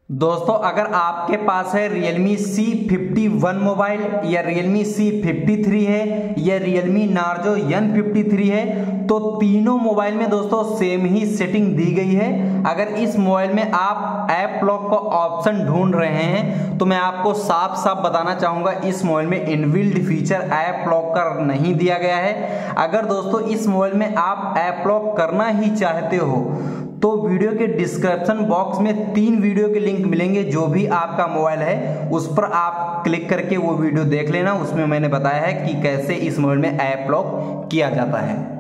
दोस्तों अगर आपके पास है Realme C51 मोबाइल या Realme C53 है या Realme Narzo N53 है तो तीनों मोबाइल में दोस्तों सेम ही सेटिंग दी गई है। अगर इस मोबाइल में आप ऐप लॉक का ऑप्शन ढूंढ रहे हैं तो मैं आपको साफ साफ बताना चाहूंगा इस मोबाइल में इनबिल्ट फीचर ऐप लॉक का नहीं दिया गया है। अगर दोस्तों इस मोबाइल में आप ऐप लॉक करना ही चाहते हो तो वीडियो के डिस्क्रिप्शन बॉक्स में 3 वीडियो के लिंक मिलेंगे। जो भी आपका मोबाइल है उस पर आप क्लिक करके वो वीडियो देख लेना। उसमें मैंने बताया है कि कैसे इस मोबाइल में ऐप लॉक किया जाता है।